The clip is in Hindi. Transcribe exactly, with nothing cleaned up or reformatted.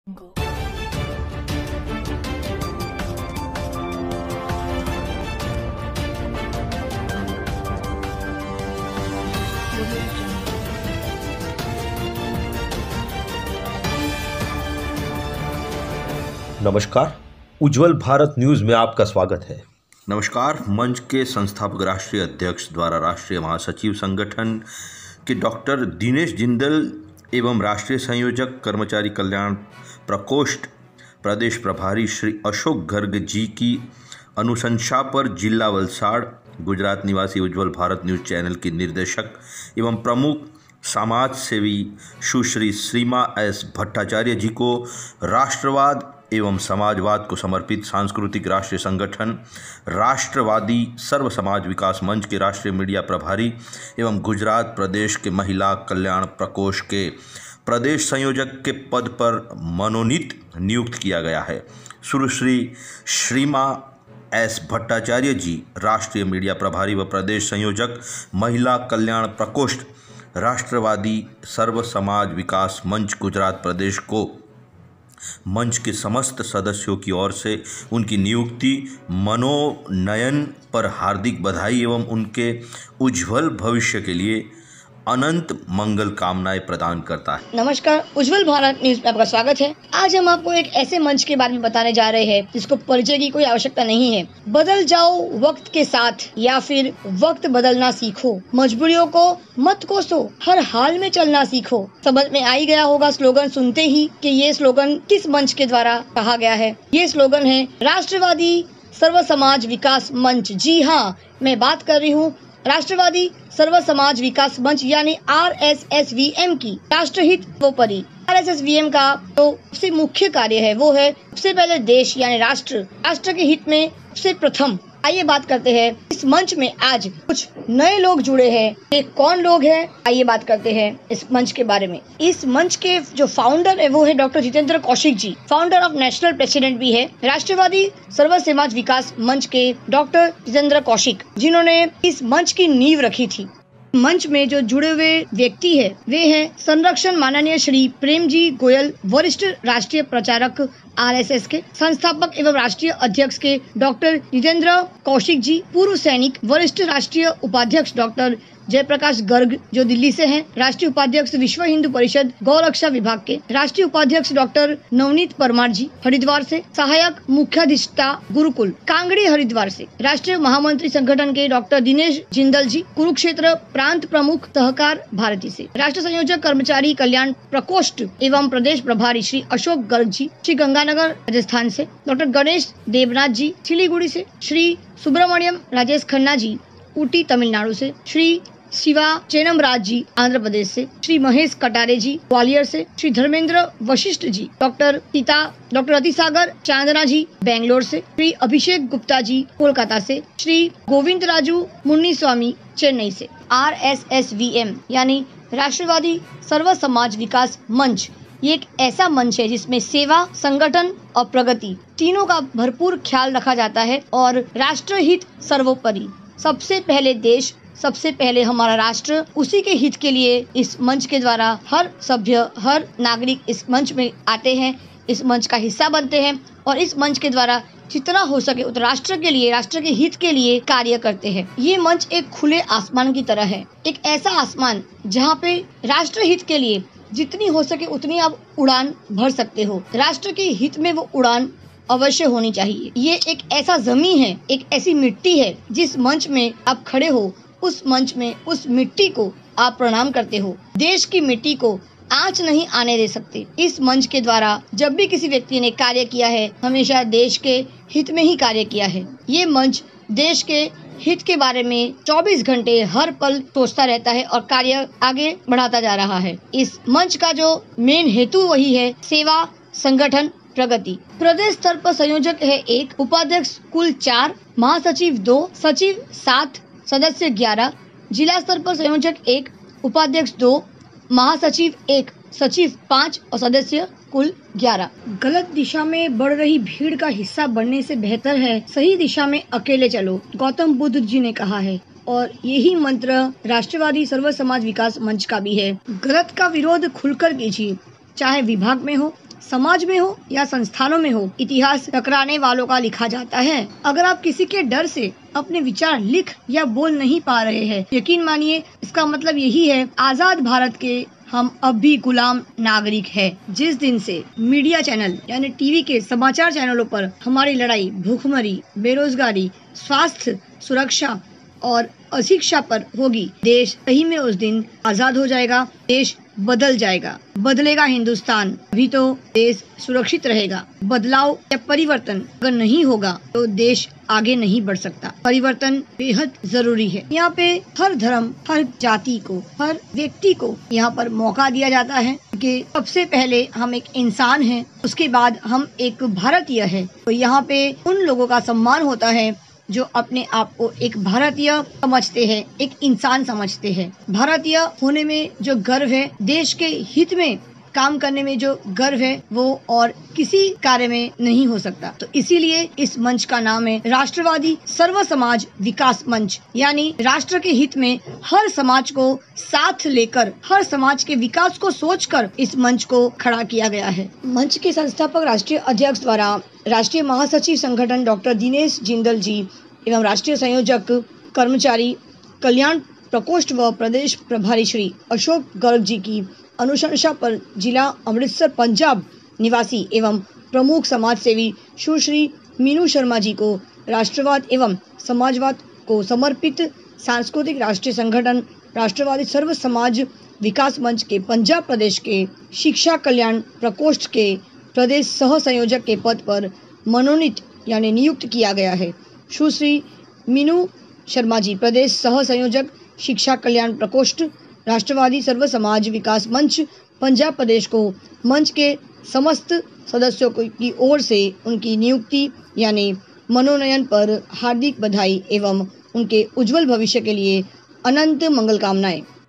नमस्कार, उज्ज्वल भारत न्यूज में आपका स्वागत है। नमस्कार। मंच के संस्थापक राष्ट्रीय अध्यक्ष द्वारा राष्ट्रीय महासचिव संगठन के डॉक्टर दिनेश जिंदल एवं राष्ट्रीय संयोजक कर्मचारी कल्याण प्रकोष्ठ प्रदेश प्रभारी श्री अशोक गर्ग जी की अनुशंसा पर जिला वलसाड़ गुजरात निवासी उज्ज्वल भारत न्यूज चैनल की निर्देशक एवं प्रमुख समाज सेवी सुश्री श्रीमा एस भट्टाचार्य जी को राष्ट्रवाद एवं समाजवाद को समर्पित सांस्कृतिक राष्ट्रीय संगठन राष्ट्रवादी सर्व समाज विकास मंच के राष्ट्रीय मीडिया प्रभारी एवं गुजरात प्रदेश के महिला कल्याण प्रकोष्ठ के प्रदेश संयोजक के पद पर मनोनीत नियुक्त किया गया है। सुश्री श्रीमा एस भट्टाचार्य जी राष्ट्रीय मीडिया प्रभारी व प्रदेश संयोजक महिला कल्याण प्रकोष्ठ राष्ट्रवादी सर्व समाज विकास मंच गुजरात प्रदेश को मंच के समस्त सदस्यों की ओर से उनकी नियुक्ति मनोनयन पर हार्दिक बधाई एवं उनके उज्जवल भविष्य के लिए अनंत मंगल कामनाएं प्रदान करता है। नमस्कार, उज्ज्वल भारत न्यूज में आपका स्वागत है। आज हम आपको एक ऐसे मंच के बारे में बताने जा रहे हैं जिसको परिचय की कोई आवश्यकता नहीं है। बदल जाओ वक्त के साथ या फिर वक्त बदलना सीखो, मजबूरियों को मत कोसो, हर हाल में चलना सीखो। समझ में आ ही गया होगा स्लोगन सुनते ही कि ये स्लोगन किस मंच के द्वारा कहा गया है। ये स्लोगन है राष्ट्रवादी सर्व समाज विकास मंच। जी हाँ, मैं बात कर रही हूँ राष्ट्रवादी सर्व समाज विकास मंच यानी R S S V M की। राष्ट्रहित वोपरि R S S V M का जो सबसे मुख्य कार्य है वो है सबसे पहले देश यानी राष्ट्र राष्ट्र के हित में सबसे प्रथम। आइए बात करते हैं इस मंच में आज कुछ नए लोग जुड़े हैं। ये कौन लोग हैं, आइए बात करते हैं इस मंच के बारे में। इस मंच के जो फाउंडर है वो है doctor Jitendra Kaushik ji, founder of national president भी है राष्ट्रवादी सर्व समाज विकास मंच के डॉक्टर जितेंद्र कौशिक, जिन्होंने इस मंच की नींव रखी थी। मंच में जो जुड़े हुए व्यक्ति है वे हैं संरक्षण माननीय श्री प्रेम जी गोयल, वरिष्ठ राष्ट्रीय प्रचारक आर एस एस के, संस्थापक एवं राष्ट्रीय अध्यक्ष के डॉक्टर जितेंद्र कौशिक जी, पूर्व सैनिक, वरिष्ठ राष्ट्रीय उपाध्यक्ष डॉक्टर जयप्रकाश गर्ग जो दिल्ली से हैं, राष्ट्रीय उपाध्यक्ष विश्व हिंदू परिषद गौरक्षा विभाग के, राष्ट्रीय उपाध्यक्ष डॉक्टर नवनीत परमार जी हरिद्वार से, सहायक मुख्याधिष्टा गुरुकुल कांगड़ी हरिद्वार से, राष्ट्रीय महामंत्री संगठन के डॉक्टर दिनेश जिंदल जी कुरुक्षेत्र प्रांत प्रमुख सहकार भारती से, राष्ट्रीय संयोजक कर्मचारी कल्याण प्रकोष्ठ एवं प्रदेश प्रभारी श्री अशोक गर्ग जी श्री गंगानगर राजस्थान से, डॉक्टर गणेश देवनाथ जी सिलीगुड़ी से, श्री सुब्रमण्यम राजेश खन्ना जी ऊटी तमिलनाडु से, श्री शिवा चेनमराज जी आंध्र प्रदेश से, श्री महेश कटारे जी ग्वालियर से, श्री धर्मेंद्र वशिष्ठ जी, डॉक्टर सीता डॉक्टर अतिसागर चांदना जी बेंगलोर से, श्री अभिषेक गुप्ता जी कोलकाता से, श्री गोविंद राजू मुन्नी स्वामी चेन्नई से। R S S V M यानी राष्ट्रवादी सर्व समाज विकास मंच ये एक ऐसा मंच है जिसमें सेवा, संगठन और प्रगति तीनों का भरपूर ख्याल रखा जाता है और राष्ट्रहित सर्वोपरि। सबसे पहले देश, सबसे पहले हमारा राष्ट्र, उसी के हित के लिए इस मंच के द्वारा हर सभ्य, हर नागरिक इस मंच में आते हैं, इस मंच का हिस्सा बनते हैं और इस मंच के द्वारा जितना हो सके उतना राष्ट्र के लिए, राष्ट्र के हित के लिए कार्य करते हैं। ये मंच एक खुले आसमान की तरह है, एक ऐसा आसमान जहाँ पे राष्ट्र हित के लिए जितनी हो सके उतनी आप उड़ान भर सकते हो। राष्ट्र के हित में वो उड़ान अवश्य होनी चाहिए। ये एक ऐसा जमीन है, एक ऐसी मिट्टी है जिस मंच में आप खड़े हो, उस मंच में उस मिट्टी को आप प्रणाम करते हो। देश की मिट्टी को आंच नहीं आने दे सकते। इस मंच के द्वारा जब भी किसी व्यक्ति ने कार्य किया है, हमेशा देश के हित में ही कार्य किया है। ये मंच देश के हित के बारे में चौबीस घंटे हर पल सोचता रहता है और कार्य आगे बढ़ाता जा रहा है। इस मंच का जो मेन हेतु वही है सेवा, संगठन, प्रगति। प्रदेश स्तर पर संयोजक है एक, उपाध्यक्ष कुल चार, महासचिव दो, सचिव सात, सदस्य ग्यारह। जिला स्तर पर संयोजक एक, उपाध्यक्ष दो, महासचिव एक, सचिव पाँच और सदस्य कुल ग्यारह। गलत दिशा में बढ़ रही भीड़ का हिस्सा बनने से बेहतर है सही दिशा में अकेले चलो, गौतम बुद्ध जी ने कहा है और यही मंत्र राष्ट्रवादी सर्व समाज विकास मंच का भी है। गलत का विरोध खुलकर कीजिए, चाहे विभाग में हो, समाज में हो या संस्थानों में हो, इतिहास टकराने वालों का लिखा जाता है। अगर आप किसी के डर से अपने विचार लिख या बोल नहीं पा रहे हैं, यकीन मानिए इसका मतलब यही है आजाद भारत के हम अब भी गुलाम नागरिक है। जिस दिन से मीडिया चैनल यानी टीवी के समाचार चैनलों पर हमारी लड़ाई भूखमरी, बेरोजगारी, स्वास्थ्य, सुरक्षा और अशिक्षा पर होगी, देश सही में उस दिन आजाद हो जाएगा, देश बदल जाएगा, बदलेगा हिंदुस्तान, अभी तो देश सुरक्षित रहेगा। बदलाव या परिवर्तन अगर नहीं होगा तो देश आगे नहीं बढ़ सकता। परिवर्तन बेहद जरूरी है। यहाँ पे हर धर्म, हर जाति को, हर व्यक्ति को यहाँ पर मौका दिया जाता है कि सबसे पहले हम एक इंसान हैं, उसके बाद हम एक भारतीय है। तो यहाँ पे उन लोगों का सम्मान होता है जो अपने आप को एक भारतीय समझते हैं, एक इंसान समझते हैं। भारतीय होने में जो गर्व है, देश के हित में काम करने में जो गर्व है, वो और किसी कार्य में नहीं हो सकता। तो इसीलिए इस मंच का नाम है राष्ट्रवादी सर्व समाज विकास मंच, यानी राष्ट्र के हित में हर समाज को साथ लेकर, हर समाज के विकास को सोचकर इस मंच को खड़ा किया गया है। मंच के संस्थापक राष्ट्रीय अध्यक्ष द्वारा राष्ट्रीय महासचिव संगठन डॉक्टर दिनेश जिंदल जी एवं राष्ट्रीय संयोजक कर्मचारी कल्याण प्रकोष्ठ व प्रदेश प्रभारी श्री अशोक गर्ग जी की अनुशंसा पर जिला अमृतसर पंजाब निवासी एवं प्रमुख समाज सेवी सुश्री मीनू शर्मा जी को राष्ट्रवाद एवं समाजवाद को समर्पित सांस्कृतिक राष्ट्रीय संगठन राष्ट्रवादी सर्व समाज विकास मंच के पंजाब प्रदेश के शिक्षा कल्याण प्रकोष्ठ के प्रदेश सह संयोजक के पद पर मनोनीत यानी नियुक्त किया गया है। सुश्री मीनू शर्मा जी प्रदेश सह संयोजक शिक्षा कल्याण प्रकोष्ठ राष्ट्रवादी सर्व समाज विकास मंच पंजाब प्रदेश को मंच के समस्त सदस्यों की ओर से उनकी नियुक्ति यानी मनोनयन पर हार्दिक बधाई एवं उनके उज्जवल भविष्य के लिए अनंत मंगल कामनाएं।